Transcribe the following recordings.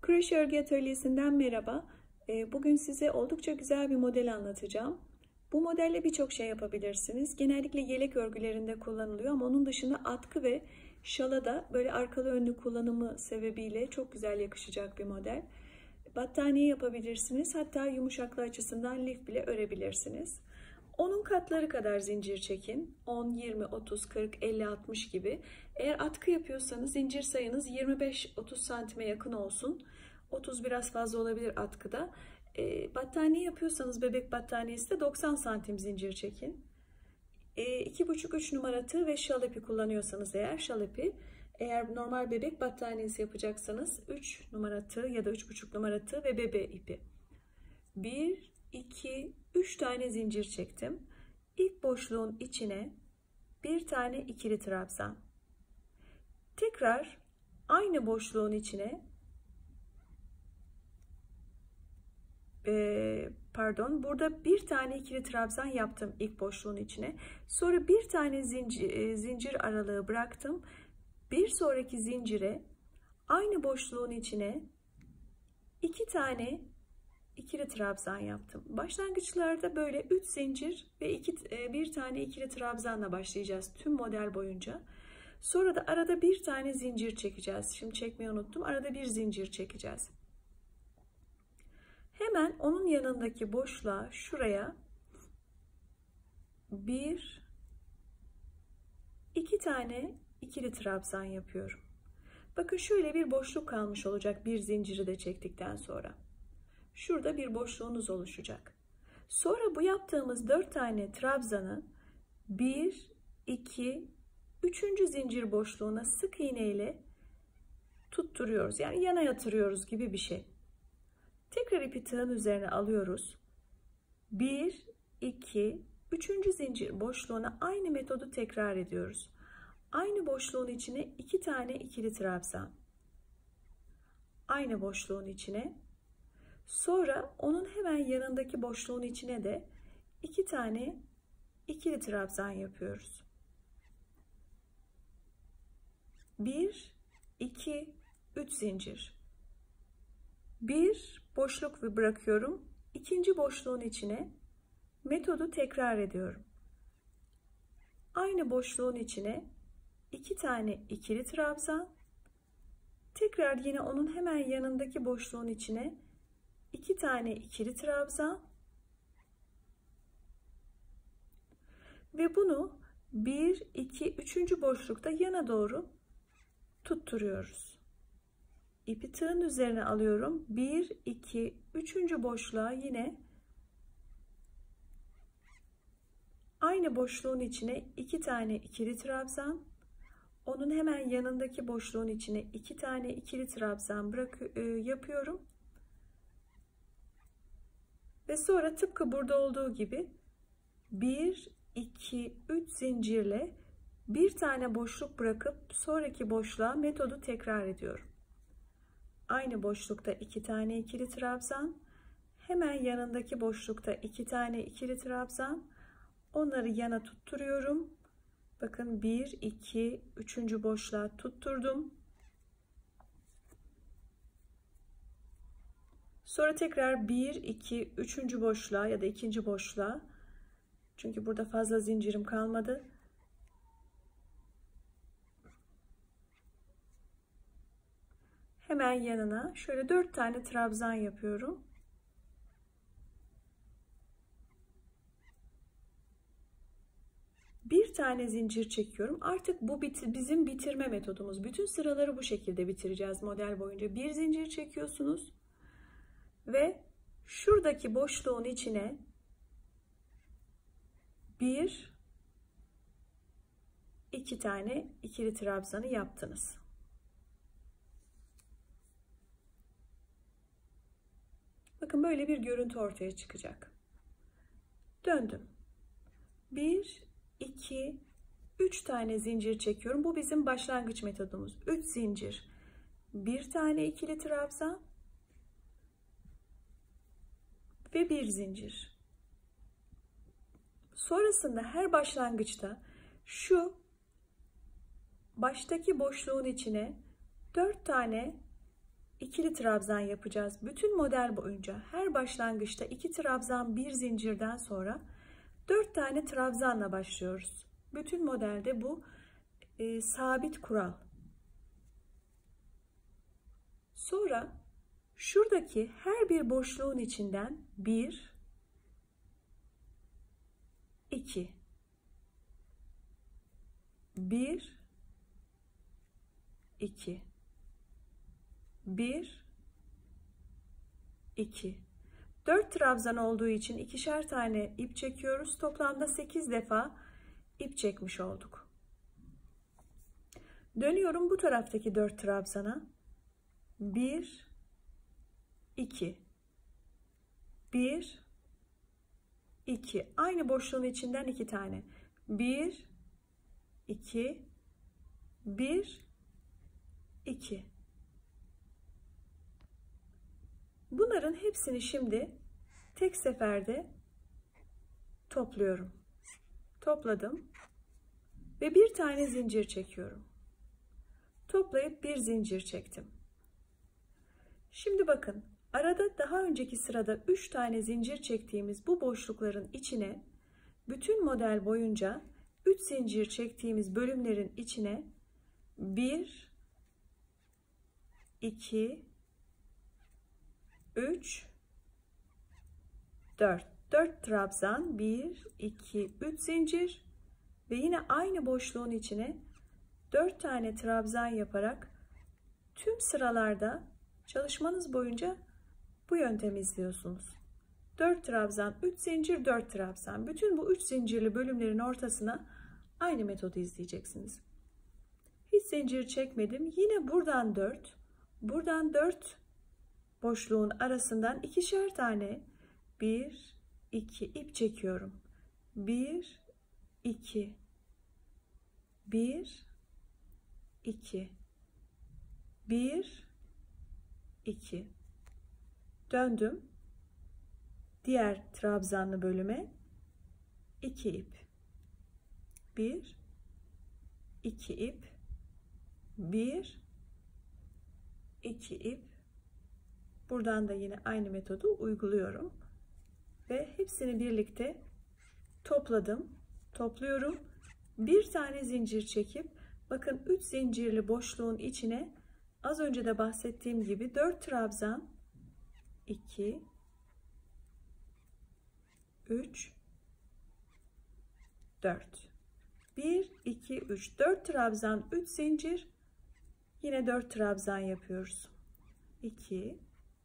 Kroşe örgü atölyesinden merhaba. Bugün size oldukça güzel bir model anlatacağım. Bu modelle birçok şey yapabilirsiniz. Genellikle yelek örgülerinde kullanılıyor ama onun dışında atkı ve şala da böyle arkalı önlü kullanımı sebebiyle çok güzel yakışacak bir model. Battaniye yapabilirsiniz. Hatta yumuşaklığı açısından lif bile örebilirsiniz. Onun katları kadar zincir çekin. 10, 20, 30, 40, 50, 60 gibi. Eğer atkı yapıyorsanız zincir sayınız 25-30 santime yakın olsun. 30 biraz fazla olabilir atkıda. Battaniye yapıyorsanız bebek battaniyesi de 90 santim zincir çekin. 2,5-3 numara tığ ve şal ipi kullanıyorsanız eğer şal ipi. Eğer normal bebek battaniyesi yapacaksanız 3 numara tığ ya da 3,5 numara tığ ve bebe ipi. 1, 2, 3 tane zincir çektim. İlk boşluğun içine bir tane ikili trabzan. Tekrar aynı boşluğun içine burada bir tane ikili trabzan yaptım ilk boşluğun içine. Sonra bir tane zincir aralığı bıraktım. Bir sonraki zincire aynı boşluğun içine iki tane ikili trabzan yaptım. Başlangıçlarda böyle 3 zincir ve bir tane ikili trabzanla başlayacağız tüm model boyunca. Sonra da arada bir tane zincir çekeceğiz. Şimdi çekmeyi unuttum. Arada bir zincir çekeceğiz. Hemen onun yanındaki boşluğa şuraya iki tane ikili trabzan yapıyorum. Bakın şöyle bir boşluk kalmış olacak bir zinciri de çektikten sonra. Şurada bir boşluğunuz oluşacak. Sonra bu yaptığımız 4 tane trabzanı 1, 2, 3. zincir boşluğuna sık iğne ile tutturuyoruz. Yani yana yatırıyoruz gibi bir şey. Tekrar ipi tığın üzerine alıyoruz. 1, 2, 3. zincir boşluğuna aynı metodu tekrar ediyoruz. Aynı boşluğun içine 2 tane ikili trabzan. Aynı boşluğun içine. Sonra onun hemen yanındaki boşluğun içine de 2 tane ikili trabzan yapıyoruz. 1, 2, 3 zincir. Bir boşluk bırakıyorum. İkinci boşluğun içine metodu tekrar ediyorum. Aynı boşluğun içine 2 tane ikili trabzan. Tekrar yine onun hemen yanındaki boşluğun içine 2 tane ikili trabzan ve bunu 1, 2, 3. boşlukta yana doğru tutturuyoruz. İpi tığın üzerine alıyorum. 1, 2, 3. boşluğa yine aynı boşluğun içine 2 tane ikili trabzan. Onun hemen yanındaki boşluğun içine 2 tane ikili trabzan yapıyorum. Ve sonra tıpkı burada olduğu gibi 1, 2, 3 zincirle bir tane boşluk bırakıp sonraki boşluğa metodu tekrar ediyorum. Aynı boşlukta 2 tane ikili trabzan, hemen yanındaki boşlukta 2 tane ikili trabzan, onları yana tutturuyorum. Bakın 1, 2, 3. boşluğa tutturdum. Sonra tekrar 1, 2, 3. boşluğa ya da 2. boşluğa. Çünkü burada fazla zincirim kalmadı. Hemen yanına şöyle 4 tane trabzan yapıyorum. Bir tane zincir çekiyorum. Artık bu bizim bitirme metodumuz. Bütün sıraları bu şekilde bitireceğiz model boyunca. Bir zincir çekiyorsunuz. Ve şuradaki boşluğun içine 1, 2 tane ikili trabzanı yaptınız. Bakın böyle bir görüntü ortaya çıkacak. Döndüm. 1, 2, 3 tane zincir çekiyorum. Bu bizim başlangıç metodumuz. 3 zincir, bir tane ikili trabzan ve bir zincir. Sonrasında her başlangıçta şu baştaki boşluğun içine 4 tane ikili trabzan yapacağız. Bütün model boyunca her başlangıçta 2 trabzan, 1 zincirden sonra 4 tane trabzanla başlıyoruz. Bütün modelde bu sabit kural. Sonra şuradaki her bir boşluğun içinden 1, 2, 1, 2, 1, 2. 4 trabzan olduğu için ikişer tane ip çekiyoruz. Toplamda 8 defa ip çekmiş olduk. Dönüyorum bu taraftaki 4 trabzana. 1, 2, 1, 2. Aynı boşluğun içinden 2 tane. 1, 2, 1, 2. Bunların hepsini şimdi tek seferde topluyorum. Topladım ve bir tane zincir çekiyorum. Toplayıp bir zincir çektim. Şimdi bakın, arada daha önceki sırada 3 tane zincir çektiğimiz bu boşlukların içine, bütün model boyunca 3 zincir çektiğimiz bölümlerin içine 1, 2, 3, 4. 4 trabzan, 1, 2, 3 zincir ve yine aynı boşluğun içine 4 tane trabzan yaparak tüm sıralarda çalışmanız boyunca bu yöntemi izliyorsunuz. 4 trabzan, 3 zincir, 4 trabzan. Bütün bu 3 zincirli bölümlerin ortasına aynı metodu izleyeceksiniz. Hiç zincir çekmedim. Yine buradan 4, buradan 4 boşluğun arasından ikişer tane 1, 2 ip çekiyorum. 1, 2, 1, 2, 1, 2. Döndüm. Diğer trabzanlı bölüme 2 ip. 1, 2 ip. 1, 2 ip. Buradan da yine aynı metodu uyguluyorum. Ve hepsini birlikte topladım. Topluyorum. Bir tane zincir çekip bakın 3 zincirli boşluğun içine az önce de bahsettiğim gibi 4 trabzan, 2, 3, 4. 1, 2, 3. 4 trabzan, 3 zincir. Yine 4 trabzan yapıyoruz. 2,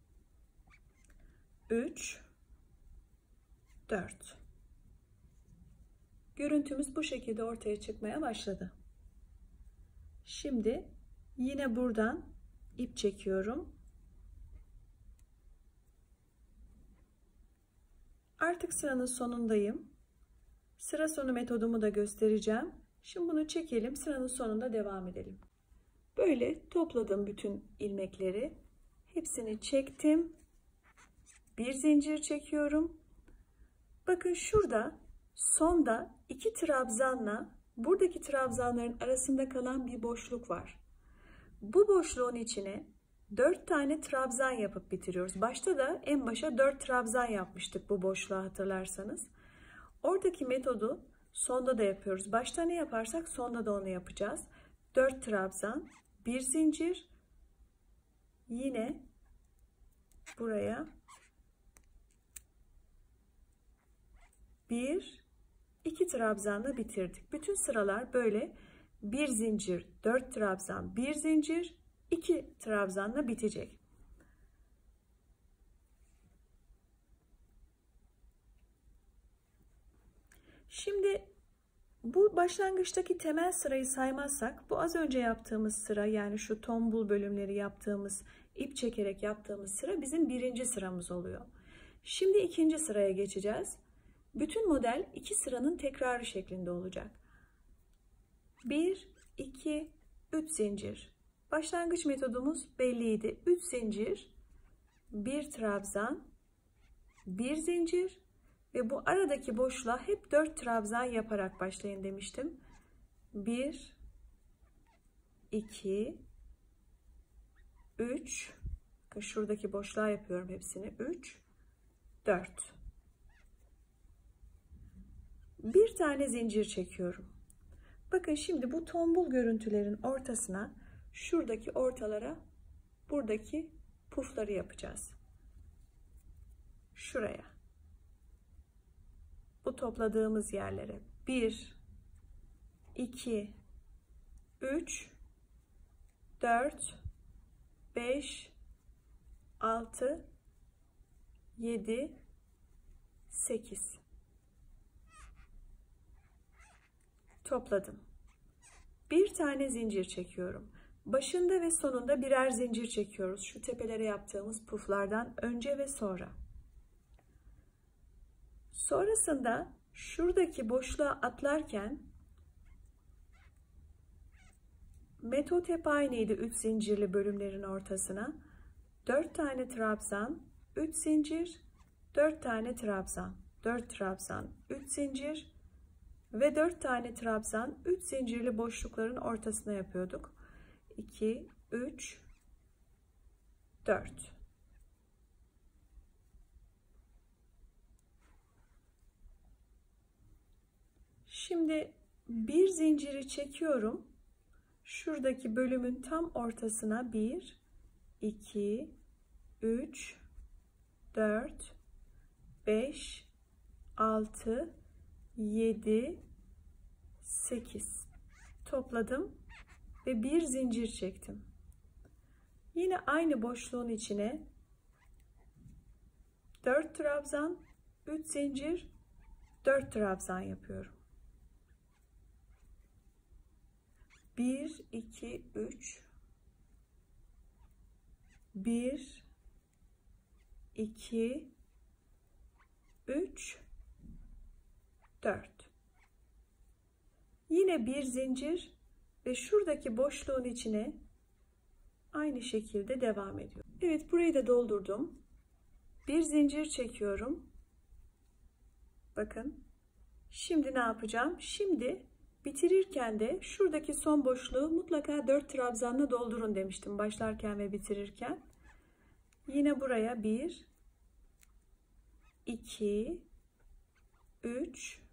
3, 4. Görüntümüz bu şekilde ortaya çıkmaya başladı. Şimdi yine buradan ip çekiyorum. Artık sıranın sonundayım. Sıra sonu metodumu da göstereceğim. Şimdi bunu çekelim. Sıranın sonunda devam edelim. Böyle topladım bütün ilmekleri. Hepsini çektim. Bir zincir çekiyorum. Bakın şurada sonda 2 trabzanla buradaki trabzanların arasında kalan bir boşluk var. Bu boşluğun içine 4 tane trabzan yapıp bitiriyoruz. Başta da en başa 4 trabzan yapmıştık bu boşluğa, hatırlarsanız. Oradaki metodu sonda da yapıyoruz. Başta ne yaparsak sonda da onu yapacağız. 4 trabzan, bir zincir, yine buraya 1, 2 trabzanla bitirdik. Bütün sıralar böyle bir zincir, 4 trabzan, bir zincir, 2 trabzanla bitecek. Şimdi bu başlangıçtaki temel sırayı saymazsak, bu az önce yaptığımız sıra, yani şu tombul bölümleri yaptığımız, ip çekerek yaptığımız sıra bizim birinci sıramız oluyor. Şimdi ikinci sıraya geçeceğiz. Bütün model 2 sıranın tekrarı şeklinde olacak. 1, 2, 3 zincir. Başlangıç metodumuz belliydi. 3 zincir, 1 trabzan, 1 zincir ve bu aradaki boşluğa hep 4 trabzan yaparak başlayın demiştim. 1, 2, 3, Bakın şuradaki boşluğa yapıyorum hepsini. 3, 4. Bir tane zincir çekiyorum. Bakın şimdi bu tombul görüntülerin ortasına, şuradaki ortalara, buradaki pufları yapacağız. Şuraya. Bu topladığımız yerlere 1, 2, 3, 4, 5, 6, 7, 8. Topladım. Bir tane zincir çekiyorum. Başında ve sonunda birer zincir çekiyoruz. Şu tepelere yaptığımız puflardan önce ve sonra. Sonrasında şuradaki boşluğa atlarken metot hep aynıydı 3 zincirli bölümlerin ortasına. 4 tane trabzan, 3 zincir, 4 tane trabzan, 4 trabzan, 3 zincir ve 4 tane trabzan 3 zincirli boşlukların ortasına yapıyorduk. 2, 3, 4. Şimdi bir zinciri çekiyorum. Şuradaki bölümün tam ortasına 1, 2, 3, 4, 5, 6, 7, 8 topladım ve bir zincir çektim. Yine aynı boşluğun içine 4 trabzan, 3 zincir, 4 trabzan yapıyorum. 1, 2, 3, 1, 2, 3, 4. Yine bir zincir ve şuradaki boşluğun içine aynı şekilde devam ediyor. Evet, burayı da doldurdum. Bir zincir çekiyorum. Bakın. Şimdi ne yapacağım? Şimdi bitirirken de şuradaki son boşluğu mutlaka 4 trabzanla doldurun demiştim başlarken ve bitirirken. Yine buraya 1, 2, 3,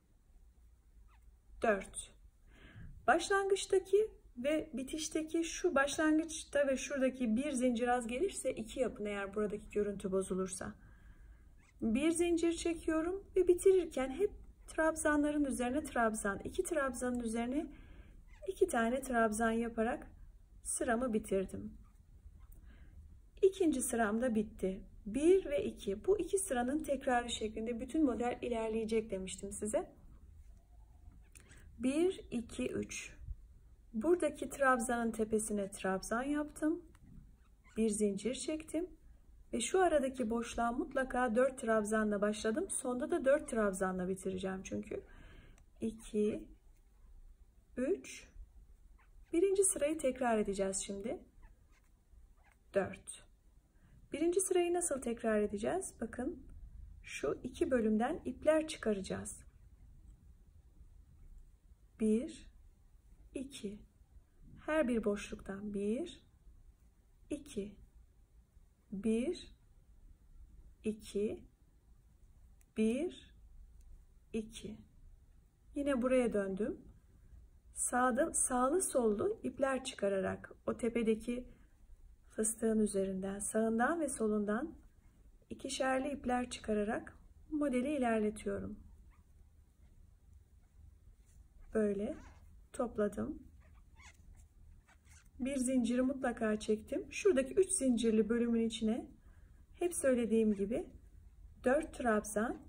4. Başlangıçtaki ve bitişteki şu başlangıçta ve şuradaki bir zincir az gelirse 2 yapın eğer buradaki görüntü bozulursa. Bir zincir çekiyorum ve bitirirken hep trabzanların üzerine trabzan, 2 trabzanın üzerine 2 tane trabzan yaparak sıramı bitirdim. İkinci sıram da bitti. 1 ve 2. Bu iki sıranın tekrarı şeklinde bütün model ilerleyecek demiştim size. 1, 2, 3. Buradaki trabzanın tepesine trabzan yaptım. Bir zincir çektim. Ve şu aradaki boşluğa mutlaka 4 trabzanla başladım. Sonda da 4 trabzanla bitireceğim çünkü. 2, 3. Birinci sırayı tekrar edeceğiz şimdi. 4. Birinci sırayı nasıl tekrar edeceğiz? Bakın şu iki bölümden ipler çıkaracağız. 1, 2. Her bir boşluktan 1, 2. 1, 2, 1, 2. Yine buraya döndüm. Sağlı sollu ipler çıkararak o tepedeki fıstığın üzerinden sağından ve solundan ikişerli ipler çıkararak modeli ilerletiyorum. Böyle topladım. Bir zinciri mutlaka çektim. Şuradaki 3 zincirli bölümün içine hep söylediğim gibi 4 trabzan,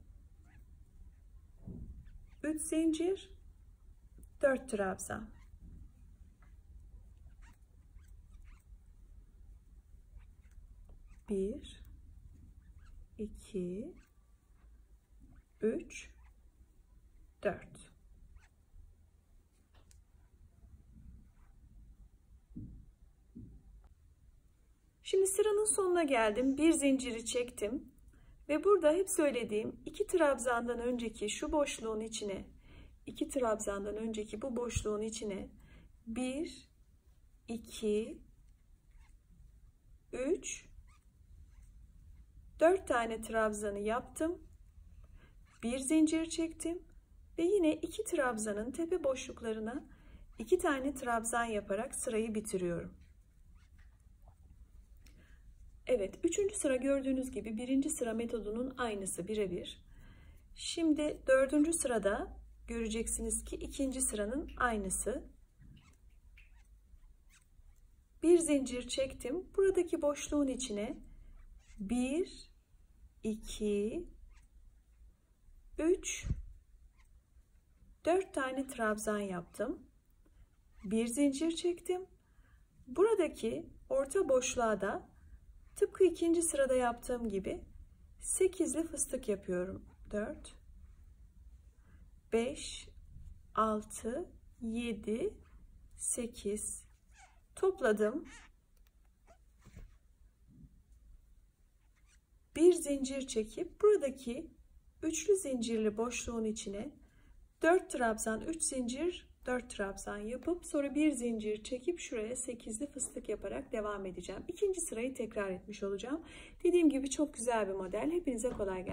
3 zincir, 4 trabzan. Bir, 2, 3, 4. Şimdi sıranın sonuna geldim. Bir zinciri çektim. Ve burada hep söylediğim 2 trabzandan önceki şu boşluğun içine, 2 trabzandan önceki bu boşluğun içine 1, 2, 3, 4 tane trabzanı yaptım. Bir zincir çektim ve yine 2 trabzanın tepe boşluklarına 2 tane trabzan yaparak sırayı bitiriyorum. Evet, 3. sıra gördüğünüz gibi 1. sıra metodunun aynısı, birebir. Şimdi 4. sırada göreceksiniz ki 2. sıranın aynısı. Bir zincir çektim. Buradaki boşluğun içine 1, 2, 3, 4 tane trabzan yaptım. Bir zincir çektim. Buradaki orta boşluğa da tıpkı 2. sırada yaptığım gibi 8'li fıstık yapıyorum. 4, 5, 6, 7, 8 topladım. Bir zincir çekip buradaki üçlü zincirli boşluğun içine 4 trabzan, 3 zincir, 4 trabzan yapıp sonra bir zincir çekip şuraya 8'li fıstık yaparak devam edeceğim. 2. sırayı tekrar etmiş olacağım. Dediğim gibi çok güzel bir model. Hepinize kolay gelsin.